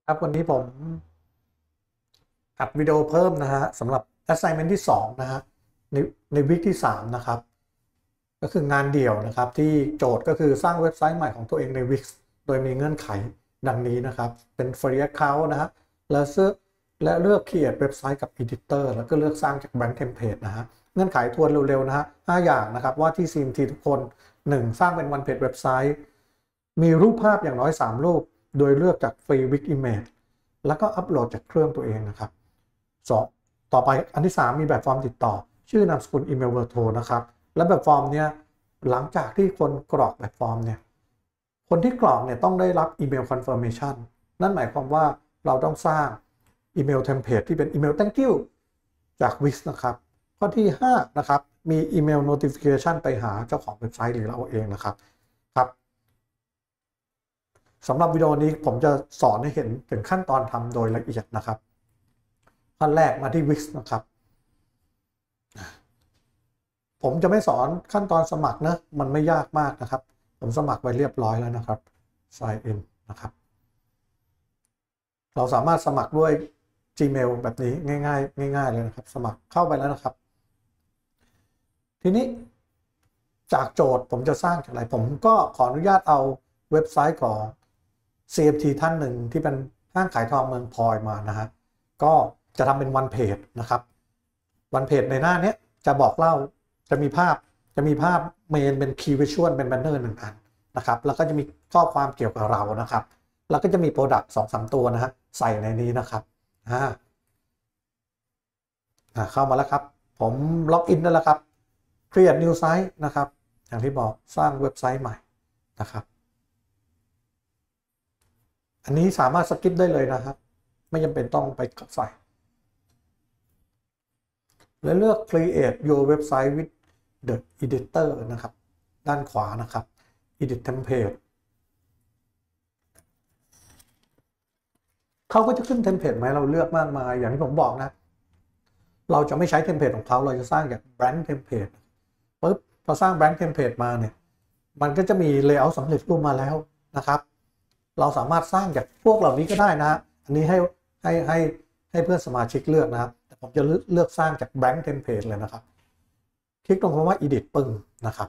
ครับวันนี้ผมอัดวิดีโอเพิ่มนะฮะสำหรับ assignment ที่2นะฮะในวีคที่3นะครับก็คืองานเดี่ยวนะครับที่โจทย์ก็คือสร้างเว็บไซต์ใหม่ของตัวเองใน Wix โดยมีเงื่อนไขดังนี้นะครับเป็น free account นะฮะและเลือก create เว็บไซต์กับ editor แล้วก็เลือกสร้างจาก blank template นะฮะเงื่อนไขทวนเร็วๆนะฮะ5อย่างนะครับว่าที่ CMT ทุกคน 1. สร้างเป็น one page เว็บไซต์มีรูปภาพอย่างน้อย3รูปโดยเลือกจาก free Wix image แล้วก็อัปโหลดจากเครื่องตัวเองนะครับ2ต่อไปอันที่3มีแบบฟอร์มติดต่อชื่อนามสกุลอีเมลเบอร์โทรนะครับและแบบฟอร์มเนี่ยหลังจากที่คนกรอกแบบฟอร์มเนี่ยคนที่กรอกเนี่ยต้องได้รับอีเมลคอนเฟิร์มเมชันนั่นหมายความว่าเราต้องสร้างอีเมลเทมเพลตที่เป็นอีเมล thank you จาก Wix นะครับข้อที่5นะครับมีอีเมล notification ไปหาเจ้าของเว็บไซต์หรือเราเองนะครับสำหรับวิดีโอนี้ผมจะสอนให้เห็นถึงขั้นตอนทำโดยละเอียดนะครับขั้นแรกมาที่ Wix นะครับผมจะไม่สอนขั้นตอนสมัครนะมันไม่ยากมากนะครับผมสมัครไว้เรียบร้อยแล้วนะครับ sign in นะครับเราสามารถสมัครด้วย Gmail แบบนี้ง่ายเลยนะครับสมัครเข้าไปแล้วนะครับทีนี้จากโจทย์ผมจะสร้างจากอะไรผมก็ขออนุญาตเอาเว็บไซต์ของ CMT ท่านหนึ่งที่เป็นห้างขายทองเมืองพลอยมานะฮะก็จะทำเป็นวันเพจนะครับวันเพจในหน้านี้จะบอกเล่าจะมีภาพเมนเป็นคีย์วิชวลเป็นแบนเนอร์1 อันนะครับแล้วก็จะมีข้อความเกี่ยวกับเรานะครับแล้วก็จะมีโปรดักต์2-3 ตัวนะฮะใส่ในนี้นะครับเข้ามาแล้วครับผมล็อกอินได้แล้วครับ create new site นะครับอย่างที่บอกสร้างเว็บไซต์ใหม่นะครับอันนี้สามารถสกิปได้เลยนะครับไม่จำเป็นต้องไปใส่และเลือก create your website with the editor นะครับด้านขวานะครับ edit template เขาก็จะขึ้นเทมเพลตมาให้เราเลือกมากมายอย่างที่ผมบอกนะเราจะไม่ใช้เทมเพลตของเขาเราจะสร้างจาก blank template ปุ๊บพอสร้าง blank template มาเนี่ยมันก็จะมี layout สำเร็จรูปมาแล้วนะครับเราสามารถสร้างจากพวกเหล่านี้ก็ได้นะฮะอันนี้ให้เพื่อนสมาชิกเลือกนะครับแต่ผมจะเลือกสร้างจาก blank template เลยนะครับคลิกตรงคำว่า edit ปึ้งนะครับ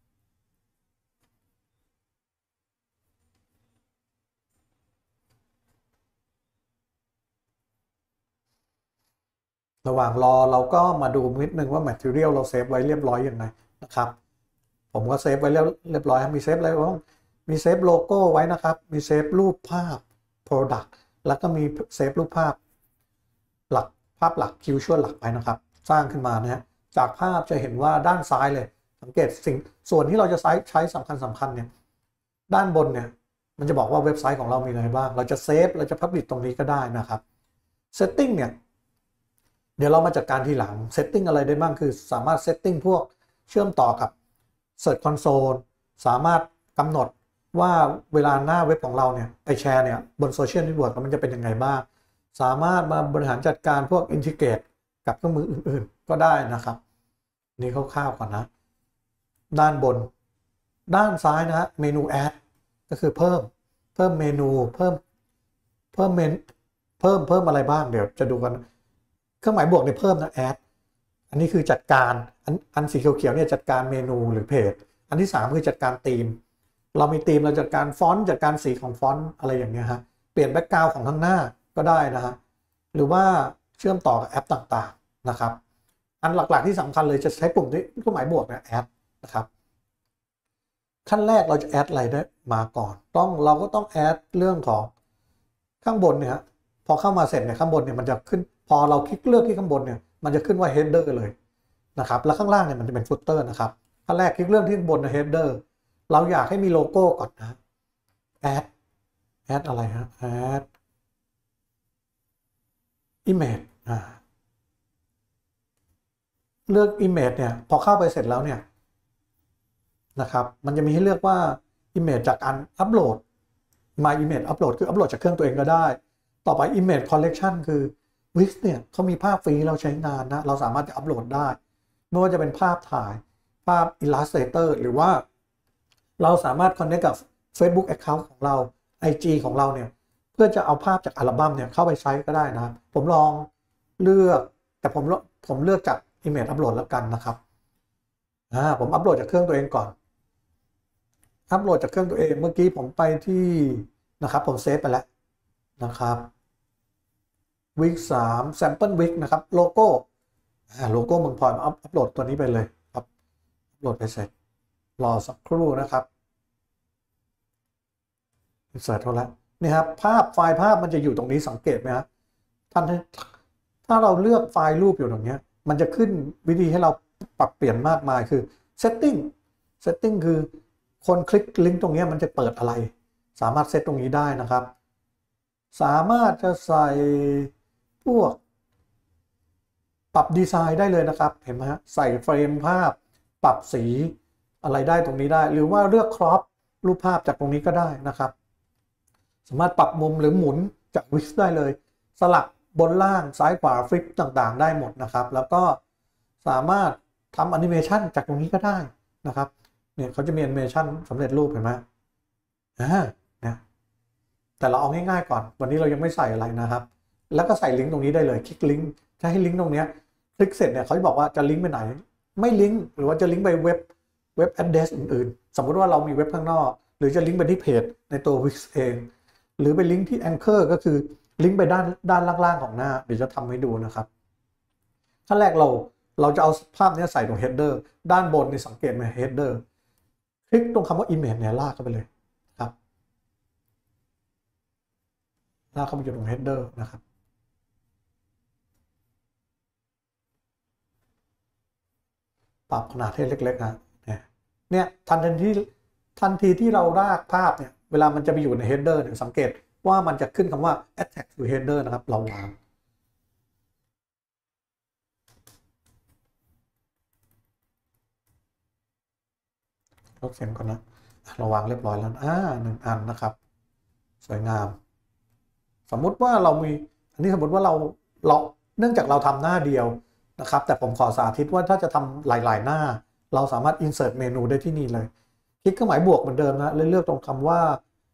ระหว่างรอเราก็มาดูนิดนึงว่า material เราเซฟไว้เรียบร้อยยังไงนะครับผมก็เซฟไว้เรียบร้อยมีเซฟอะไรบ้างมีเซฟโลโก้ไว้นะครับมีเซฟรูปภาพ product แล้วก็มีเซฟรูปภาพหลักคิวชั่วหลักไปนะครับสร้างขึ้นมานะฮะจากภาพจะเห็นว่าด้านซ้ายเลยสังเกตส่วนที่เราจะใช้สำคัญเนี่ยด้านบนเนี่ยมันจะบอกว่าเว็บไซต์ของเรามีอะไรบ้างเราจะเซฟเราจะพับลิชตรงนี้ก็ได้นะครับ setting เนี่ยเดี๋ยวเรามาจัดการทีหลัง setting อะไรได้บ้างคือสามารถ setting พวกเชื่อมต่อกับ Search Console สามารถกำหนดว่าเวลาหน้าเว็บของเราเนี่ยไปแชร์เนี่ยบนโซเชียลเน็ตเวิร์กมันจะเป็นยังไงบ้างสามารถมาบริหารจัดการพวก integrate กับเครื่องมืออื่นๆก็ได้นะครับนี่คร่าวๆก่อนนะด้านบนด้านซ้ายนะฮะเมนู add ก็คือเพิ่มเมนูเพิ่มอะไรบ้างเดี๋ยวจะดูกันเครื่องหมายบวกเนี่ยเพิ่มนะ add อันนี้คือจัดการอันสีเขียวๆเนี่ยจัดการเมนูหรือเพจอันที่3คือจัดการธีมเรามีธีมเราจัดการฟอนต์จัดการสีของฟอนต์อะไรอย่างเงี้ยฮะเปลี่ยนแบ็กกราวด์ของข้างหน้าก็ได้นะฮะหรือว่าเชื่อมต่อกับแอปต่างๆนะครับอันหลักๆที่สำคัญเลยจะใช้ปุ่มที่เครื่องหมายบวกเนี่ยแอดนะครับขั้นแรกเราจะแอดอะไรได้มาก่อนเราก็ต้องแอดเรื่องของข้างบนเนี่ยพอเข้ามาเสร็จเนี่ยข้างบนเนี่ยมันจะขึ้นพอเราคลิกเลือกที่ข้างบนเนี่ยมันจะขึ้นว่า header เลยนะครับแล้วข้างล่างเนี่ยมันจะเป็น footer นะครับขั้นแรกคลิกเลือกที่ข้างบนนะ header เราอยากให้มีโลโก้ก่อนนะแอดอะไรฮะแอด image เลือก image เนี่ยพอเข้าไปเสร็จแล้วเนี่ยนะครับมันจะมีให้เลือกว่า image จากการอัปโหลด my image upload คืออัปโหลดจากเครื่องตัวเองก็ได้ต่อไป image collection คือ Wix เนี่ยเขามีภาพฟรีเราใช้งานนะเราสามารถจะอัปโหลดได้ไม่ว่าจะเป็นภาพถ่ายภาพ Illustrator หรือว่าเราสามารถ connect กับ Facebook account ของเรา IG ของเราเนี่ยเพื่อจะเอาภาพจากอัลบั้มเนี่ยเข้าไปใช้ก็ได้นะครับผมลองเลือกแต่ผมเลือกจาก Image Upload แล้วกันนะครับผมอัปโหลดจากเครื่องตัวเองก่อนอัปโหลดจากเครื่องตัวเองเมื่อกี้ผมไปที่นะครับผมเซฟไปแล้วนะครับวิก3 Sample Week นะครับโลโก้เมืองพลอยอัปโหลดตัวนี้ไปเลยครับอัปโหลดไปเสร็จรอสักครู่นะครับอินเสิร์ตเท่าแล้วนี่ครับไฟล์ภาพมันจะอยู่ตรงนี้สังเกตไหมครับถ้าเราเลือกไฟล์รูปอยู่ตรงนี้มันจะขึ้นวิธีให้เราปรับเปลี่ยนมากมายคือ setting คือคนคลิกลิงก์ตรงนี้มันจะเปิดอะไรสามารถเซตตรงนี้ได้นะครับสามารถจะใส่พวกปรับดีไซน์ได้เลยนะครับเห็นไหมฮะใส่เฟรมภาพปรับสีอะไรได้ตรงนี้ได้หรือว่าเลือกครอปรูปภาพจากตรงนี้ก็ได้นะครับสามารถปรับมุมหรือหมุนจากวิกได้เลยสลับบนล่างซ้ายขวาฟลิปต่างๆได้หมดนะครับแล้วก็สามารถทำแอนิเมชันจากตรงนี้ก็ได้นะครับเนี่ยเขาจะมีแอนิเมชันสำเร็จรูปเห็นไหมนะแต่เราเอาง่ายๆก่อนวันนี้เรายังไม่ใส่อะไรนะครับแล้วก็ใส่ลิงก์ตรงนี้ได้เลยคลิกลิงก์จะให้ลิงก์ตรงนี้คลิกเสร็จเนี่ยเขาจะบอกว่าจะลิงก์ไปไหนไม่ลิงก์หรือว่าจะลิงก์ไปเว็บ address อื่นๆสมมติว่าเรามีเว็บข้างนอกหรือจะลิงก์ไปที่เพจในตัว Wix เองหรือไปลิงก์ที่ Anchor ก็คือลิงก์ไปด้านล่างๆของหน้าเดี๋ยวจะทำให้ดูนะครับขั้นแรกเราจะเอาภาพนี้ใส่ตรง header ด้านบนในสังเกตไหม header คลิกตรงคำว่า image เนี่ยลากเข้าไปเลยครับลากเข้าไปอยู่ตรง header นะครับปรับขนาดให้เล็กๆนะเนี่ยทันทีที่เราลากภาพเนี่ยเวลามันจะไปอยู่ใน header เนี่ยสังเกตว่ามันจะขึ้นคำว่า attach to header นะครับเราวางลดเสียงก่อนนะเราวางเรียบร้อยแล้ว1 อันนะครับสวยงามสมมุติว่าเรามีอันนี้สมมติว่าเราเนื่องจากเราทำหน้าเดียวนะครับแต่ผมขอสาธิตว่าถ้าจะทำหลายๆหน้าเราสามารถ insert เมนูได้ที่นี่เลยคลิกเครื่องหมายบวกเหมือนเดิมนะเลือกตรงคำว่า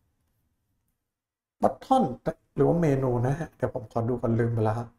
button หรือว่าเมนูนะฮะเดี๋ยวผมขอดูก่อนลืมไปแล้วครับ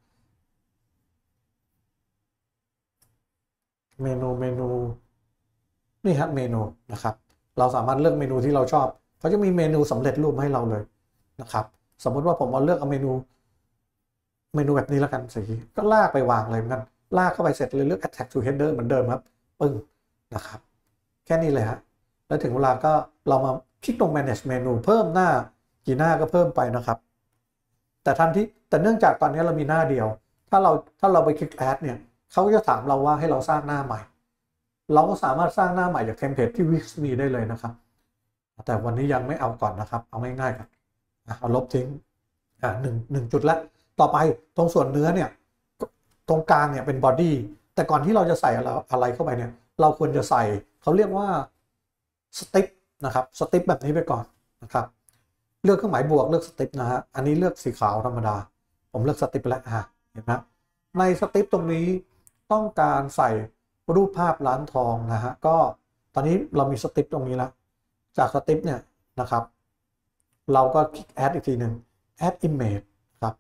เมนูนี่ครับเมนูนะครับเราสามารถเลือกเมนูที่เราชอบเขาจะมีเมนูสำเร็จรูปให้เราเลยนะครับสมมติว่าผมเอาเลือกเอาเมนูแบบนี้แล้วกันสีก็ลากไปวางเลยเหมือนกันลากเข้าไปเสร็จเลยเลือก attach to header เหมือนเดิมครับปึ้งนะครับแค่นี้เลยฮะแล้วถึงเวลาก็เรามาคลิกตรง manage menu เพิ่มหน้ากี่หน้าก็เพิ่มไปนะครับแต่เนื่องจากตอนนี้เรามีหน้าเดียวถ้าเราไปคลิก add เนี่ยเขาจะถามเราว่าให้เราสร้างหน้าใหม่เราก็สามารถสร้างหน้าใหม่จากเทมเพลตที่ Wix มีได้เลยนะครับแต่วันนี้ยังไม่เอาก่อนนะครับเอาง่ายๆก่อนเอาลบทิ้งหนึ่งจุดแล้วต่อไปตรงส่วนเนื้อเนี่ยตรงกลางเนี่ยเป็นบอดี้แต่ก่อนที่เราจะใส่อะไรเข้าไปเนี่ยเราควรจะใส่เขาเรียกว่าสติ๊ปนะครับสติ๊ปแบบนี้ไปก่อนนะครับเลือกเครื่องหมายบวกเลือกสติ๊ปนะฮะอันนี้เลือกสีขาวธรรมดาผมเลือกสติ๊ปแล้วเห็นไหมในสติ๊ปตรงนี้ต้องการใส่รูปภาพร้านทองนะฮะก็ตอนนี้เรามีสติ๊ปตรงนี้แล้วจากสติ๊ปเนี่ยนะครับเราก็คลิก add อีกทีหนึ่ง add image ครับ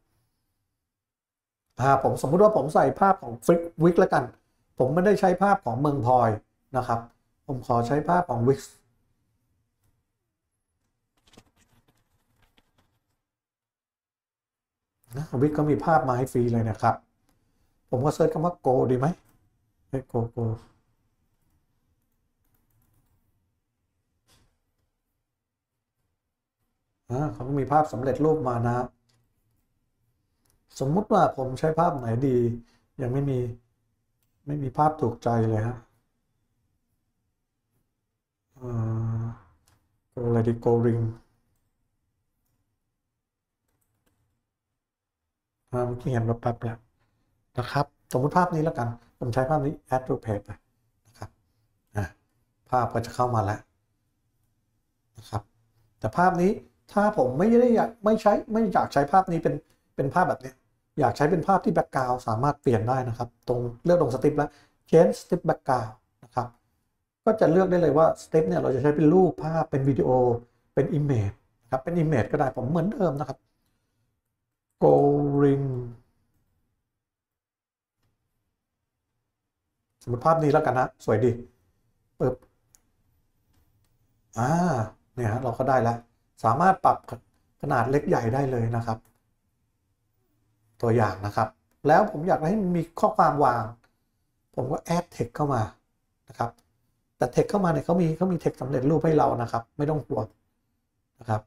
ผมสมมุติว่าผมใส่ภาพของWixแล้วกันผมไม่ได้ใช้ภาพของเมืองพลอยนะครับผมขอใช้ภาพของWix Wixก็มีภาพมาให้ฟรีเลยนะครับผมก็เซิร์ชคำว่า go ดีไหมgo เขาก็มีภาพสำเร็จรูปมานะสมมุติว่าผมใช้ภาพไหนดียังไม่มีภาพถูกใจเลยฮะอะไรดีโกริงเมื่อกี้เห็นแป๊บแล้วนะครับสมมติภาพนี้แล้วกันผมใช้ภาพนี้ add to page ไปนะครับภาพก็จะเข้ามาแล้วนะครับแต่ภาพนี้ถ้าผมไม่อยากใช้ภาพนี้เป็นภาพแบบนี้อยากใช้เป็นภาพที่แบ็กกราวด์สามารถเปลี่ยนได้นะครับเลือกตรงสติปแล้ว change strip background นะครับก็จะเลือกได้เลยว่าสติปเนี่ยเราจะใช้เป็นรูปภาพเป็นวิดีโอเป็น image ครับเป็น image ก็ได้ผมเหมือนเดิมนะครับโกริงสมมติภาพนี้แล้วกันนะสวยดีปึ๊บเนี่ยฮะเราก็ได้แล้วสามารถปรับขนาดเล็กใหญ่ได้เลยนะครับตัวอย่างนะครับแล้วผมอยากให้มันมีข้อความวางผมก็ add text เข้ามานะครับแต่ text เข้ามาเนี่ยเขามี text สำเร็จรูปให้เรานะครับไม่ต้องห่วงนะครับ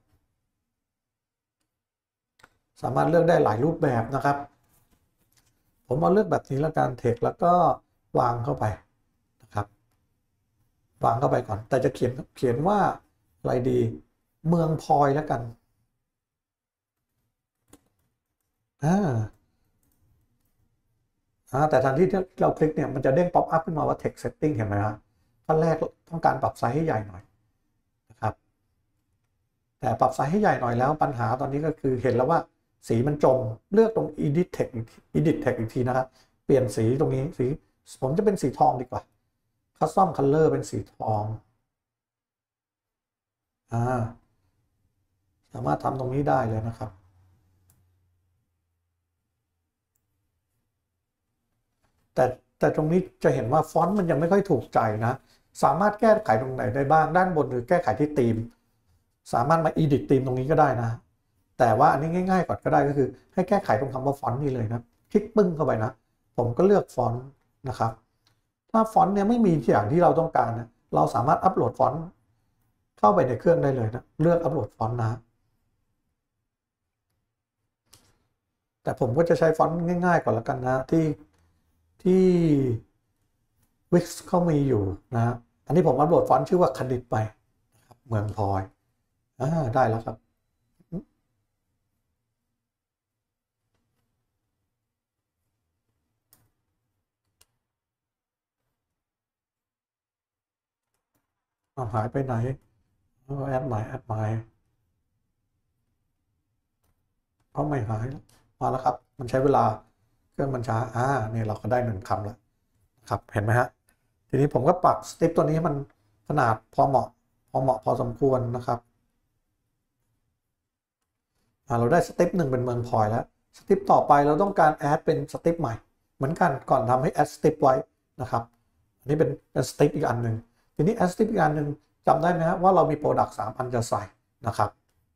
สามารถเลือกได้หลายรูปแบบนะครับผมเอาเลือกแบบนี้แล้วกัน text แล้วก็วางเข้าไปนะครับวางเข้าไปก่อนแต่จะเขียนว่าอะไรดีเมืองพลอยแล้วกันแต่ทันที่เราคลิกเนี่ยมันจะเด้งป๊อปอัพขึ้นมาว่า text setting เห็นไหมครับขั้นแรกต้องการปรับไซส์ให้ใหญ่หน่อยนะครับแต่ปรับไซส์ให้ใหญ่หน่อยแล้วปัญหาตอนนี้ก็คือเห็นแล้วว่าสีมันจมเลือกตรง edit text อีกทีนะครับเปลี่ยนสีตรงนี้สีผมจะเป็นสีทองดีกว่า custom color เป็นสีทองสามารถทำตรงนี้ได้เลยนะครับแต่ตรงนี้จะเห็นว่าฟอนต์มันยังไม่ค่อยถูกใจนะสามารถแก้ไขตรงไหนได้บ้างด้านบนหรือแก้ไขที่ธีมสามารถมา edit ธีมตรงนี้ก็ได้นะแต่ว่าอันนี้ง่ายๆก่อนก็ได้ก็คือให้แก้ไขตรงคำว่าฟอนต์นี่เลยนะคลิกปึ้งเข้าไปนะผมก็เลือกฟอนต์นะครับถ้าฟอนต์เนี่ยไม่มีอย่างที่เราต้องการนะเราสามารถอัปโหลดฟอนต์เข้าไปในเครื่องได้เลยนะเลือกอัปโหลดฟอนต์นะแต่ผมก็จะใช้ฟอนต์ง่ายๆก่อนละกันนะที่ Wix เขามีอยู่นะอันนี้ผมอัปโหลดฟอนต์ชื่อว่าคณิตไปนะครับเมืองพลอยได้แล้วครับหายไปไหนแอดใหม่เพราะไม่หายมาแล้วครับมันใช้เวลาเครื่องมันช้าเนี่ยเราก็ได้1 คำแล้วครับเห็นไหมฮะทีนี้ผมก็ปรับสติปตัวนี้ให้มันขนาดพอเหมาะพอสมควรนะครับเราได้สเต็ป1เป็นเมืองพลอยแล้วสเต็ปต่อไปเราต้องการแอดเป็นสเต็ปใหม่เหมือนกันก่อนทำให้แอดสเต็ปไว้นะครับอันนี้เป็นสเต็ปอีกอันหนึ่งทีนี้แอดสเต็ปอีกอันหนึ่งจำได้ไหมครับว่าเรามีโปรดักต์3 อันจะใส่นะครับ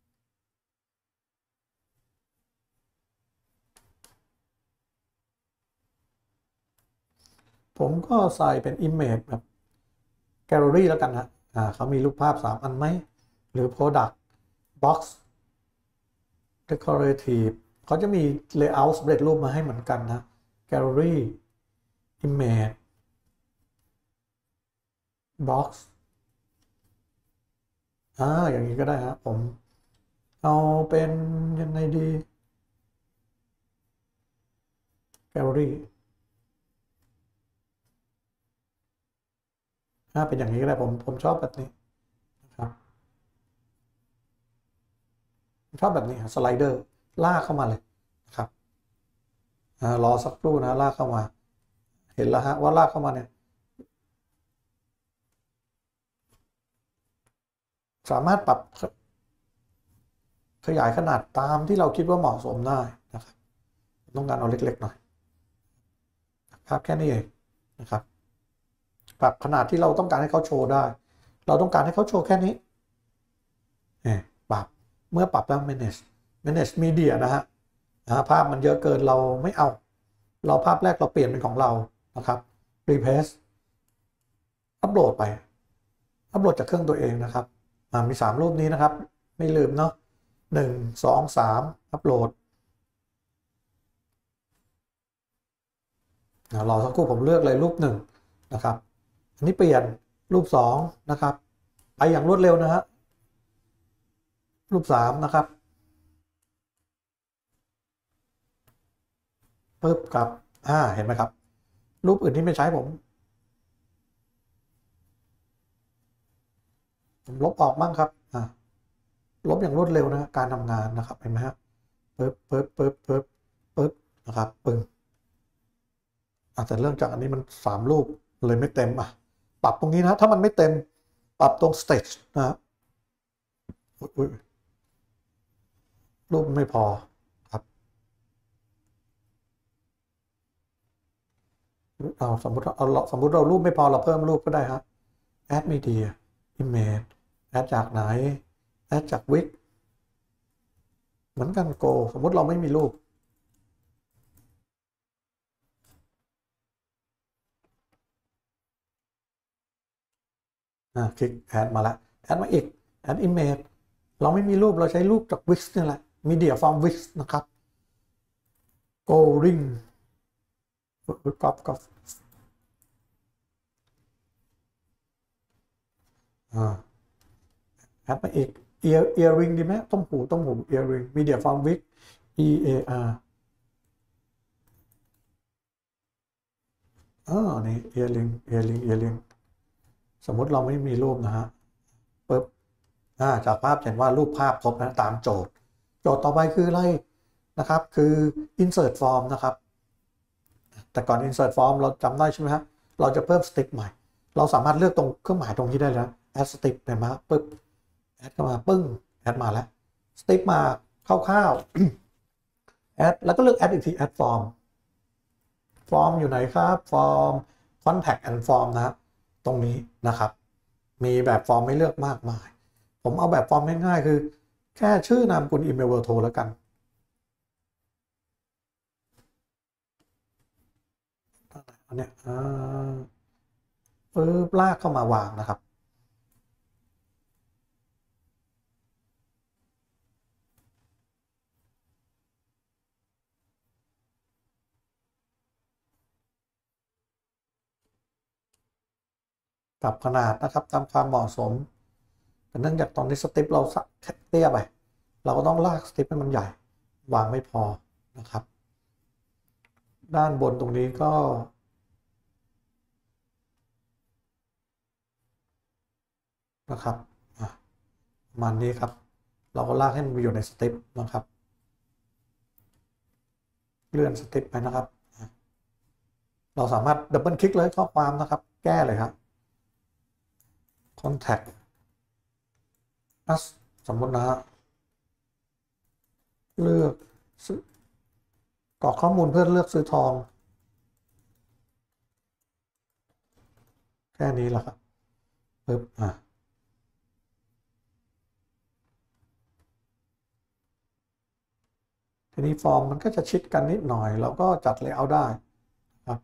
ผมก็ใส่เป็น Image แบบ Gallery แล้วกันนะเขามีรูปภาพ3 อันไหมหรือ Product Box Decorative เขาจะมี Layout สำเร็จรูปมาให้เหมือนกันนะ Gallery Image Box อย่างนี้ก็ได้ครับผมเอาเป็นยังไงดี Gallery เป็นอย่างนี้ก็ได้ผมชอบแบบนี้นะครับชอบแบบนี้สไลเดอร์ลากเข้ามาเลยนะครับรอสักครู่นะลากเข้ามาเห็นแล้วฮะว่าลากเข้ามาเนี่ยสามารถปรับขยายขนาดตามที่เราคิดว่าเหมาะสมได้นะครับต้องการเอาเล็กๆหน่อยภาพแค่นี้เองนะครับปรับขนาดที่เราต้องการให้เขาโชว์ได้เราต้องการให้เขาโชว์แค่นี้ปรับเมื่อปรับแล้ว manage media นะฮะภาพมันเยอะเกินเราไม่เอาเราภาพแรกเราเปลี่ยนเป็นของเรานะครับ replace อัปโหลดไปอัปโหลดจากเครื่องตัวเองนะครับมี3 รูปนี้นะครับไม่ลืมเนาะ1 2 3อัปโหลดรอสักครู่ผมเลือกเลยรูป1นะครับอันนี้เปลี่ยนรูป2นะครับไปอย่างรวดเร็วนะฮะรูป3นะครับปึ๊บกับเห็นไหมครับรูปอื่นที่ไม่ใช้ผมลบออกบ้างครับลบอย่างรวดเร็วนะการทำงานนะครับเห็นไหมฮะปึ๊บนะครับปึ้งแต่เรื่องจากอันนี้มัน3 รูปเลยไม่เต็มปรับตรงนี้นะถ้ามันไม่เต็มปรับตรง stage นะรูปไม่พอครับเอาสมมติเรารูปไม่พอเราเพิ่มรูปก็ได้ครับ add media image add จากไหน add จากวิกเหมือนกัน go สมมติเราไม่มีรูปคลิก add มาแล้ว add มาอีก add image เราไม่มีรูปเราใช้รูปจาก Wix นี่แหละ media from Wix นะครับ go ring ก๊อปแอดมาอีก earring ดีไหมต้มหู earring media from Wix EAR นี่ earring สมมุติเราไม่มีรูปนะฮะปึ๊บจากภาพเห็นว่ารูปภาพครบนะตามโจทย์ต่อไปคืออะไรนะครับคือ insert form นะครับแต่ก่อน insert form เราจำได้ใช่ไหมครับเราจะเพิ่ม step ใหม่เราสามารถเลือกตรงเครื่องหมายตรงนี้ได้แล้ว add step เห็นไหมปึ๊บ add เข้ามาปึ้ง add มาแล้ว step มาคร่าวๆ add แล้วก็เลือก add อีกที add form อยู่ไหนครับ form contact and form นะตรงนี้นะครับมีแบบฟอร์มให้เลือกมากมายผมเอาแบบฟอร์มง่ายๆคือแค่ชื่อนามสกุลอีเมลเบอร์โทรแล้วกันอันเนี้ยปึ๊บลากเข้ามาวางนะครับปรับขนาดนะครับตามความเหมาะสมแต่เนื่องจากตอนนี้สติปเราเตี้ยไปเราก็ต้องลากสติปให้มันใหญ่วางไม่พอนะครับด้านบนตรงนี้ก็นะครับประมาณนี้ครับเราก็ลากให้มันอยู่ในสติปนะครับเลื่อนสติปไปนะครับเราสามารถดับเบิลคลิกเลยข้อความนะครับแก้เลยครับ contact us สมมตินะฮะเลือกกรอกข้อมูลเพื่อเลือกซื้อทองแค่นี้แหละครับปึ๊บทีนี้ฟอร์มมันก็จะชิดกันนิดหน่อยเราก็จัดเลเยอร์ได้ครับ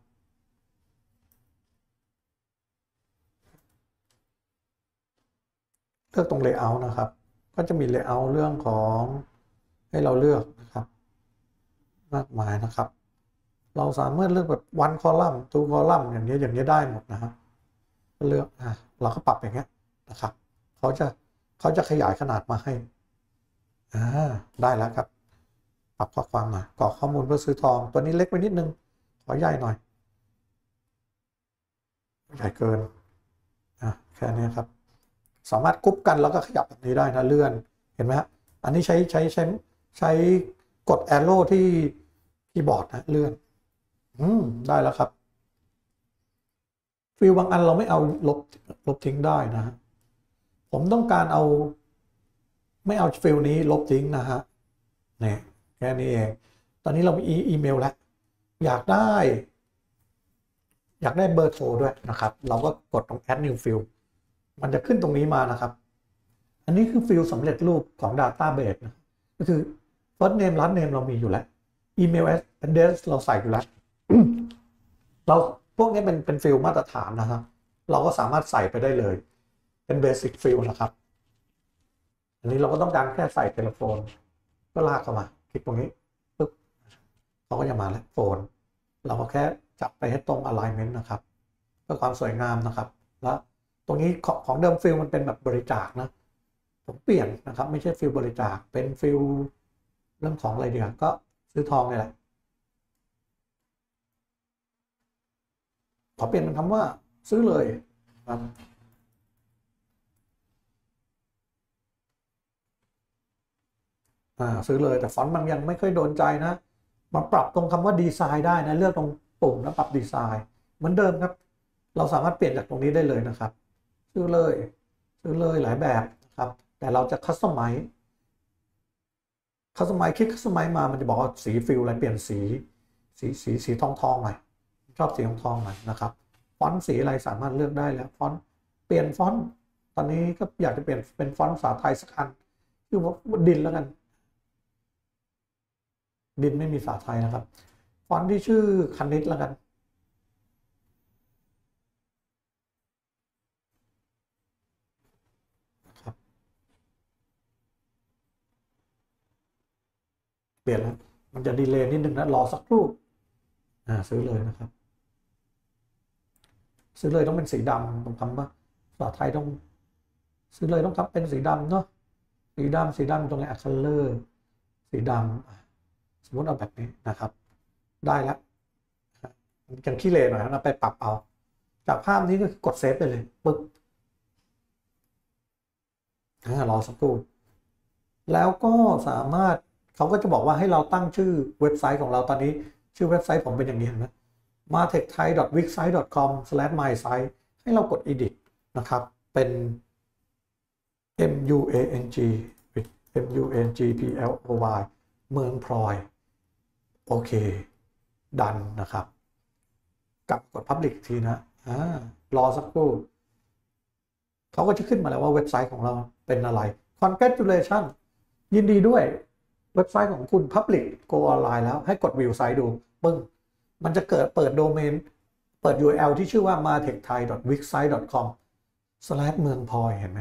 เลือกตรงเลเยอร์นะครับก็จะมีเลเยอร์เรื่องของให้เราเลือกนะครับมากมายนะครับเราสามารถเลือกแบบ one column two column อย่างนี้ได้หมดนะฮะเลือกเราก็ปรับอย่างเงี้ยนะครับเขาจะขยายขนาดมาให้ได้แล้วครับปรับข้อความหน่อยกรอกข้อมูลเพื่อซื้อทองตัวนี้เล็กไปนิดนึงขอใหญ่หน่อยใหญ่เกินแค่นี้ครับสามารถกรุ๊ปกันแล้วก็ขยับแบบนี้ได้นะเลื่อนเห็นไหมฮะอันนี้ใช้กด arrow ที่คีย์บอร์ดนะเลื่อนได้แล้วครับฟิลบางอันเราไม่เอาลบทิ้งได้นะฮะผมต้องการเอาไม่เอาฟิลนี้ลบทิ้งนะฮะเนี่ยแค่นี้เองตอนนี้เรามีอีเมลแล้วอยากได้เบอร์โทรด้วยนะครับเราก็กดตรง add new field มันจะขึ้นตรงนี้มานะครับอันนี้คือฟิลสำเร็จรูปของ Database นะก็คือ first name last name เรามีอยู่แล้ว email address เราใส่อยู่แล้วเราพวกนี้เป็นฟิลมาตรฐานนะครับเราก็สามารถใส่ไปได้เลยเป็นเบสิกฟิลนะครับอันนี้เราก็ต้องการแค่ใส่เทเลโฟนก็ลากเข้ามาคลิกตรงนี้ปึ๊บเขาก็จะมาแล้วโฟนเราก็แค่จับไปให้ตรง alignment นะครับเพื่อความสวยงามนะครับแล้วตรงนี้ของเดิมฟิลมันเป็นแบบบริจาคนะผมเปลี่ยนนะครับไม่ใช่ฟิลบริจาคเป็นฟิลเรื่องของอะไรดีครับก็ซื้อทองนี่แหละขอเปลี่ยนเป็นคำว่าซื้อเลยครับซื้อเลยแต่ฟอนต์มันยังไม่ค่อยโดนใจนะมาปรับตรงคำว่าดีไซน์ได้นะเลือกตรงปุ่มแล้วปรับดีไซน์เหมือนเดิมครับเราสามารถเปลี่ยนจากตรงนี้ได้เลยนะครับซื้อเลยหลายแบบนะครับแต่เราจะคัสตอมไมซ์คลิกคัสตอมไมซ์มามันจะบอกว่าสีฟิลอะไรเปลี่ยนสีทองหน่อยชอบสีทองหน่อยนะครับฟอนต์สีอะไรสามารถเลือกได้แล้วฟอนต์เปลี่ยนฟอนต์ตอนนี้ก็อยากจะเปลี่ยนเป็นฟอนต์ภาษาไทยสักอันคือว่าดินแล้วกันดินไม่มีภาษาไทยนะครับฟอนต์ที่ชื่อคณิตแล้วกันเปลี่ยนแล้วมันจะดีเลย์นิดนึงนะรอสักครู่ซื้อเลยนะครับซื้อเลยต้องเป็นสีดำต้องทำว่าภาษาไทยต้องซื้อเลยต้องทำเป็นสีดำเนาะสีดำตรงไหนคัลเลอร์สีดำสมมติเอาแบบนี้นะครับได้แล้วยังขี้เหร่หน่อยนะไปปรับเอาจากภาพนี้ก็กดเซฟไปเลยปึ๊บรอสักครู่แล้วก็สามารถเขาก็จะบอกว่าให้เราตั้งชื่อเว็บไซต์ของเราตอนนี้ชื่อเว็บไซต์ผมเป็นอย่างนี้นะ martechthai.wixsite.com/mysite ให้เรากด edit นะครับเป็น MUNGPLOY เมืองพลอยโอเคดันนะครับกลับกด Public ทีนะรอสักครู่เขาก็จะขึ้นมาแล้วว่าเว็บไซต์ของเราเป็นอะไร Congratulation ยินดีด้วยเว็บไซต์ของคุณ Public Go Online แล้วให้กด View Site ดูปึ้งมันจะเปิดโดเมนเปิด URL ที่ชื่อว่า martechthai.wixsite.com/เมืองพลอยเห็นไหม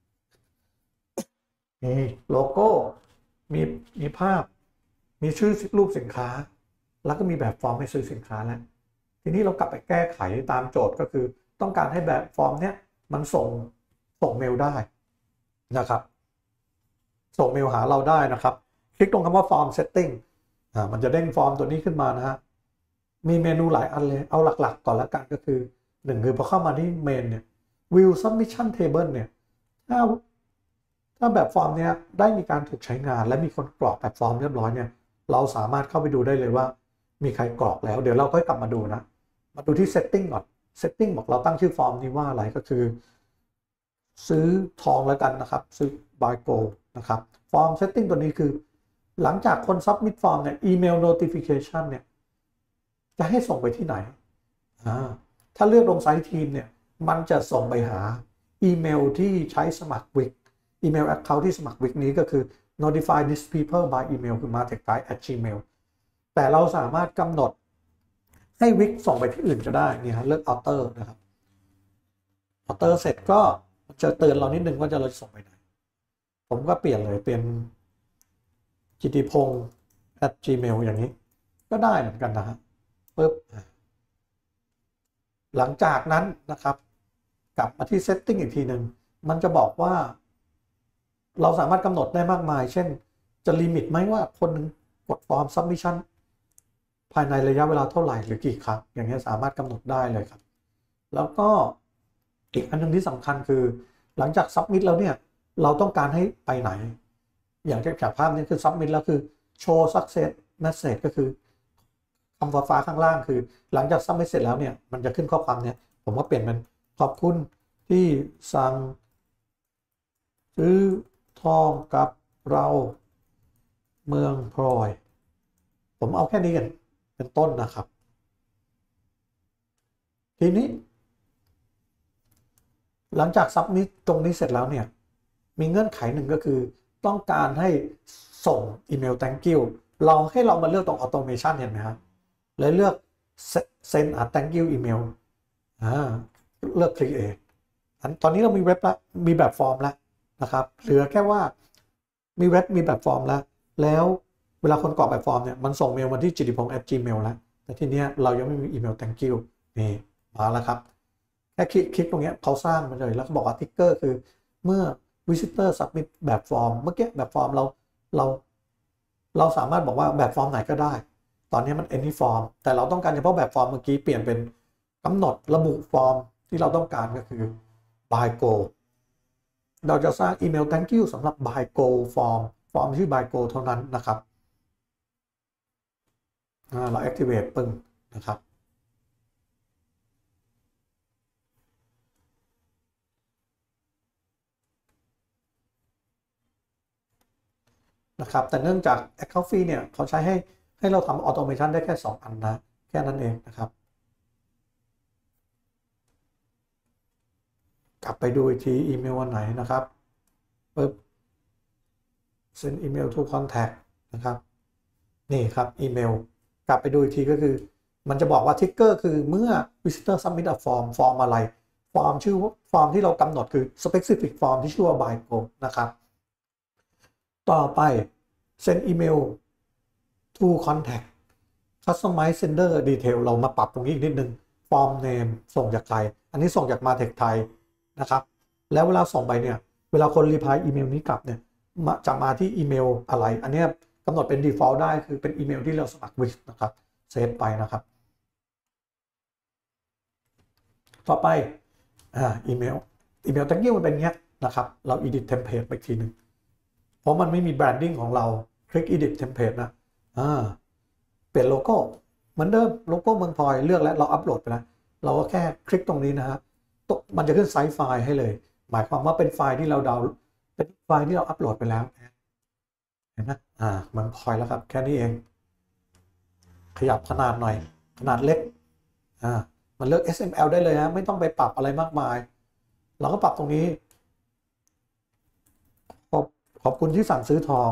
นี่โลโก้มีภาพมีชื่อรูปสินค้าแล้วก็มีแบบฟอร์มให้ซื้อสินค้าแล้วทีนี้เรากลับไปแก้ไขตามโจทย์ก็คือต้องการให้แบบฟอร์มเนี้ยมันส่งเมลได้นะครับส่งเมลหาเราได้นะครับคลิกตรงคำว่าฟอร์มเซตติ้งมันจะเด้งฟอร์มตัวนี้ขึ้นมานะฮะมีเมนูหลายอันเลยเอาหลักๆก่อนละกันก็คือ1คือพอเข้ามาที่เมนเนี่ย View Submission Table เนี่ยถ้าแบบฟอร์มเนี้ยได้มีการถูกใช้งานและมีคนกรอกแบบฟอร์มเรียบร้อยเนี่ยเราสามารถเข้าไปดูได้เลยว่ามีใครกรอกแล้วเดี๋ยวเราค่อยกลับมาดูนะมาดูที่ Setting ก่อน Setting บอกเราตั้งชื่อฟอร์มนี้ว่าอะไรก็คือซื้อทองแล้วกันนะครับซื้อ buy gold นะครับฟอร์ม Setting ตัวนี้คือหลังจากคน submit ฟอร์มเนี่ยอีเมล notification เนี่ยจะให้ส่งไปที่ไหนถ้าเลือกลงไซต์ทีมเนี่ยมันจะส่งไปหาอีเมลที่ใช้สมัครวิกอีเมล account ที่สมัครวิกนี้ก็คือ notify these people by email คือ martechthai@gmail แต่เราสามารถกำหนดให้วิกส่งไปที่อื่นก็ได้นี่ฮะเลือก author นะครับ author เสร็จก็จะเตือนเรานิดนึงว่าเราจะส่งไปไหนผมก็เปลี่ยนเลยเป็นกิติพงษ์ @gmail อย่างนี้ก็ได้เหมือนกันนะฮะปึ๊บหลังจากนั้นนะครับกลับมาที่ setting อีกทีหนึ่งมันจะบอกว่าเราสามารถกำหนดได้มากมายเช่นจะลิมิตไหมว่าคนนึงกดฟอร์ม submission ภายในระยะเวลาเท่าไหร่หรือกี่ครั้งอย่างนี้สามารถกำหนดได้เลยครับแล้วก็อีกอันนึงที่สำคัญคือหลังจาก submit แล้วเนี่ยเราต้องการให้ไปไหนอย่างจากภาพนี้คือ submit แล้วคือ show success message ก็คือคำฟ้าข้างล่างคือหลังจาก submit เสร็จแล้วเนี่ยมันจะขึ้นข้อความเนี่ยผมก็เปลี่ยนเป็นขอบคุณที่สั่งซื้อทองกับเราเมืองพลอยผมเอาแค่นี้กันเป็นต้นนะครับทีนี้หลังจากซับมิทตรงนี้เสร็จแล้วเนี่ยมีเงื่อนไขหนึ่งก็คือต้องการให้ส่งอีเมล thank you ให้เรามาเลือกตรง automation เห็นไหมครับเลยเลือก send a thank you email เลือก create ตอนนี้เรามีเว็บแล้วมีแบบฟอร์มแล้วนะครับเหลือแค่ว่ามีเว็บมีแบบฟอร์มแล้วเวลาคนกรอกแบบฟอร์มเนี่ยมันส่งเมลมาที่ gitipong@gmail แล้วแต่ทีเนี้ยเรายังไม่มีอีเมล thank you นี่มาแล้วครับแค่คลิกตรงนี้เขาสร้างมาเลยแล้วก็บอกว่าติ๊กเกอร์คือเมื่อ visitor submit แบบฟอร์มเมื่อกี้แบบฟอร์มเราสามารถบอกว่าแบบฟอร์มไหนก็ได้ตอนนี้มัน any form แต่เราต้องการเฉพาะแบบฟอร์มเมื่อกี้เปลี่ยนเป็นกำหนดระบุฟอร์มที่เราต้องการก็คือ by go เราจะสร้างอีเมล thank you สำหรับ by go form ชื่อ by go เท่านั้นนะครับเรา activate ปึ้งนะครับแต่เนื่องจาก Account Free เนี่ยเขาใช้ให้เราทำ Automation ได้แค่2 อันนะแค่นั้นเองนะครับกลับไปดูอีกทีอีเมลวันไหนนะครับปึ๊บ send email to contact นะครับนี่ครับอีเมลกลับไปดูอีกทีก็คือมันจะบอกว่า trigger คือเมื่อ visitor submit a form อะไรฟอร์มชื่อฟอร์มที่เรากำหนดคือ specific form ที่ชื่อว่า by go นะครับต่อไป send email to contact customize sender detail เรามาปรับตรงนี้อีกนิดนึง form name ส่งจากใครอันนี้ส่งจาก Martech ไทยนะครับแล้วเวลาส่งไปเนี่ยเวลาคนรีพลายอีเมลนี้กลับเนี่ยจะมาที่อีเมลอะไรอันนี้กำหนดเป็น default ได้คือเป็นอีเมลที่เราสมัคร with นะครับเซฟไปนะครับต่อไปอีเมลthank you มันเป็นเงี้ยนะครับเรา edit template ไปทีหนึ่งเพราะมันไม่มี branding ของเราคลิก edit template นะเปลี่ยนโลโก้เหมือนเดิมโลโก้เมืองพลอยเลือกแล้วเราอัปโหลดไปแล้วเราก็แค่คลิกตรงนี้นะฮะมันจะขึ้นไซส์ไฟล์ให้เลยหมายความว่าเป็นไฟล์ที่เราดาวน์เป็นไฟล์ที่เราอัปโหลดไปแล้วเห็นไหมเมืองพลอยแล้วครับแค่นี้เองขยับขนาดหน่อยขนาดเล็กมันเลือก SML ได้เลยฮะไม่ต้องไปปรับอะไรมากมายเราก็ปรับตรงนี้ขอบคุณที่สั่งซื้อทอง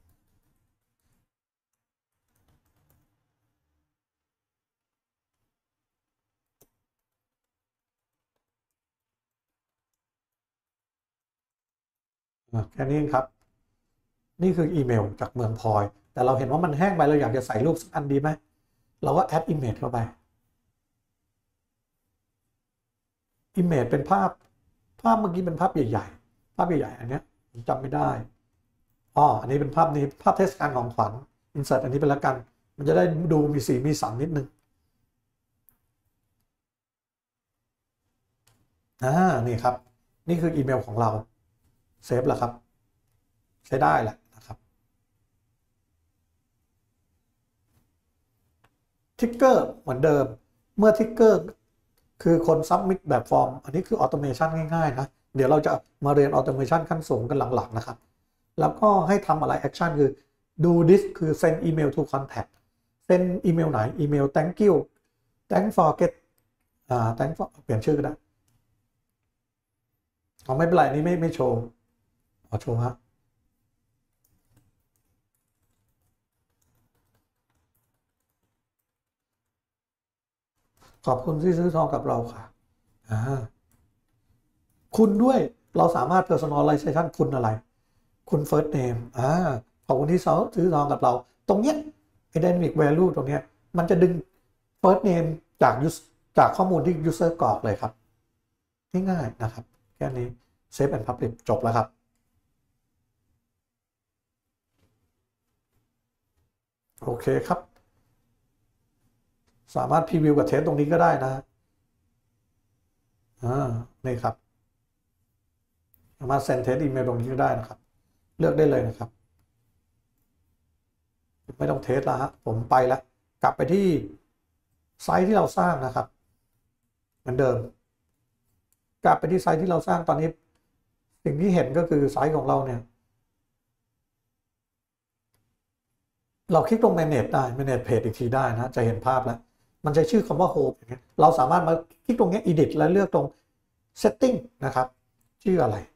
แค่นี้ครับนี่คืออีเมลจากเมืองพลอยแต่เราเห็นว่ามันแห้งไปเราอยากจะใส่รูปสักอันดีไหมเราก็แอด image เข้าไป image เป็นภาพเมื่อกี้เป็นภาพใหญ่ๆอันนี้ผมจำไม่ได้อันนี้เป็นภาพนี้ภาพเทศกาลของขวัญ insert อันนี้เป็นละกันมันจะได้ดูมีสีมีสันนิดนึงนี่ครับนี่คืออีเมลของเราเซฟแล้วครับใช้ได้แหละนะครับทิกเกอร์เหมือนเดิมเมื่อทิกเกอร์คือคนซับมิ t แบบฟอร์มอันนี้คือออโตเมชันง่ายๆนะเดี๋ยวเราจะมาเรียนออโตเมชันขั้นสูงกันหลังๆนะครับแล้วก็ให้ทำอะไรแอคชั่นคือดู this คือ send email to contact send อีเมลไหนอีเมล thank you thank for get thank for เปลี่ยนชื่อก็ได้ไม่เป็นไรนี่ไม่โชว์โชว์ฮะขอบคุณที่ซื้อทองกับเราค่ะคุณด้วยเราสามารถ personalization คุณอะไรคุณ first name ขอบคุณที่ซื้อทองกับเราตรงเนี้ย dynamic value ตรงเนี้ยมันจะดึง first name จากข้อมูลที่ user กรอกเลยครับง่ายๆนะครับแค่นี้ save and publish จบแล้วครับโอเคครับสามารถพรีวิวกับเทสตรงนี้ก็ได้นะนี่ครับสามารถเซ็นเทสอีเมลตรงนี้ก็ได้นะครับเลือกได้เลยนะครับไม่ต้องเทสแล้วฮะผมไปแล้วกลับไปที่ไซต์ที่เราสร้างนะครับเหมือนเดิมกลับไปที่ไซต์ที่เราสร้างตอนนี้สิ่งที่เห็นก็คือไซต์ของเราเนี่ยเราคลิกตรง manage ได้ manage page อีกทีได้นะจะเห็นภาพแล้วมันจะชื่อคำว่า home อย่างเงี้ยเราสามารถมาคลิกตรงนี้ edit และเลือกตรง setting นะครับชื่ออะไร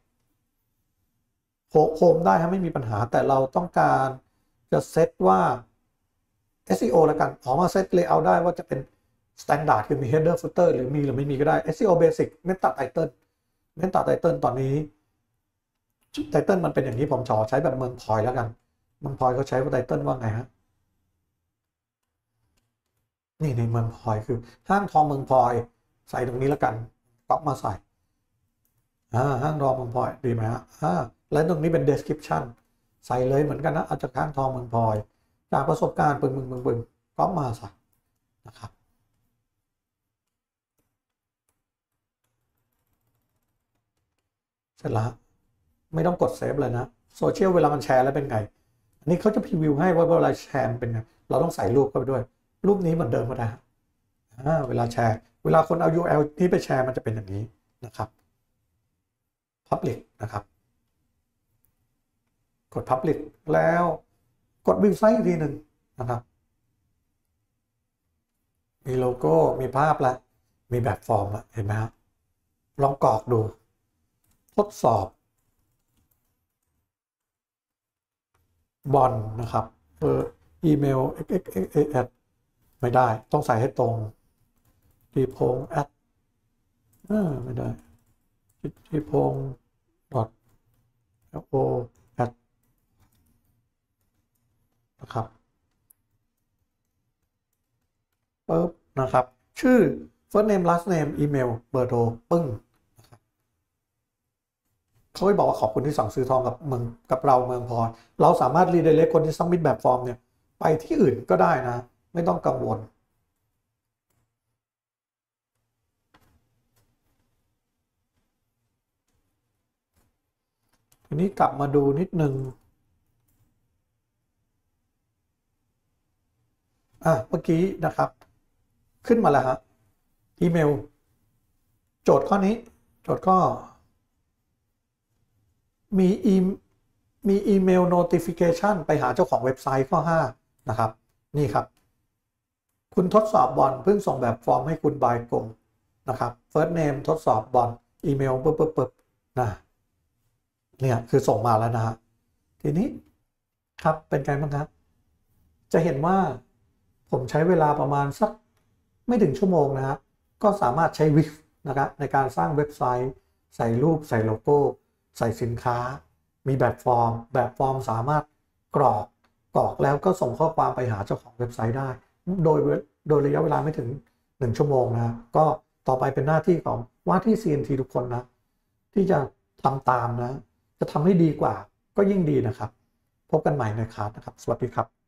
โฮมได้ครับไม่มีปัญหาแต่เราต้องการจะเซตว่า SEO แล้วกันมาเซต layout ได้ว่าจะเป็น standard คือมี header footer หรือมีหรือไม่มีก็ได้ SEO basic meta title ตอนนี้ title มันเป็นอย่างนี้ผมขอใช้แบบเมืองพลอยแล้วกันเมืองพลอยเขาใช้ว่า title ว่าไงฮะนี่ในเมืองพลอยคือห้างทองเมืองพลอยใส่ตรงนี้แล้วกันก๊อปมาใส่ห้างทองเมืองพลอยดีไหมฮะแล้วตรงนี้เป็น description ใส่เลยเหมือนกันนะเอาจากห้างทองเมืองพลอยจากประสบการณ์ปึงก๊อปมาใส่นะครับเสร็จแล้วไม่ต้องกดเซฟเลยนะโซเชียลเวลามันแชร์แล้วเป็นไงอันนี้เขาจะพรีวิวให้ว่าเวลาแชร์เป็นไงเราต้องใส่รูปเข้าไปด้วยรูปนี้เหมือนเดิมก็ได้เวลาแชร์เวลาคนเอา URL นี้ไปแชร์มันจะเป็นอย่างนี้นะครับ Public นะครับกด Public แล้วกดวิวไซต์อีกทีหนึ่งนะครับมีโลโก้มีภาพแล้วมีแบบฟอร์มแล้วเห็นไหมครับลองกรอกดูดสอบบอลนะครับอีเมล xxx ไม่ได้ต้องใส่ให้ตรงทีพงแอดไม่ได้ทีพง .o แอดนะครับปึ๊บนะครับชื่อ first name last name อีเมลเบอร์โทรปึ้งนะครับเขาไม่บอกว่าขอบคุณที่สั่งซื้อทองกับเราเมืองพรเราสามารถรีเดเรกคนที่ซับมิทแบบฟอร์มเนี่ยไปที่อื่นก็ได้นะไม่ต้องกังวลทีนี้กลับมาดูนิดนึงเมื่อกี้นะครับขึ้นมาแล้วฮะอีเมลโจทย์ข้อนี้โจทย์ข้อมีอีเมล notification ไปหาเจ้าของเว็บไซต์ข้อ5นะครับนี่ครับคุณทดสอบบอลเพิ่งส่งแบบฟอร์มให้คุณบายกงนะครับ first name ทดสอบบอลอีเมลปึ๊บนะเนี่ยคือส่งมาแล้วนะฮะทีนี้ครับเป็นไงบ้างครับจะเห็นว่าผมใช้เวลาประมาณสักไม่ถึงชั่วโมงนะฮะก็สามารถใช้วิฟนะครับในการสร้างเว็บไซต์ใส่รูปใส่โลโก้ใส่สินค้ามีแบบฟอร์มสามารถกรอกแล้วก็ส่งข้อความไปหาเจ้าของเว็บไซต์ได้โดยระยะเวลาไม่ถึง1ชั่วโมงนะก็ต่อไปเป็นหน้าที่ของว่าที่ CNT ทุกคนนะที่จะทำตามนะจะทำให้ดีกว่าก็ยิ่งดีนะครับพบกันใหม่ในคลาสนะครับสวัสดีครับ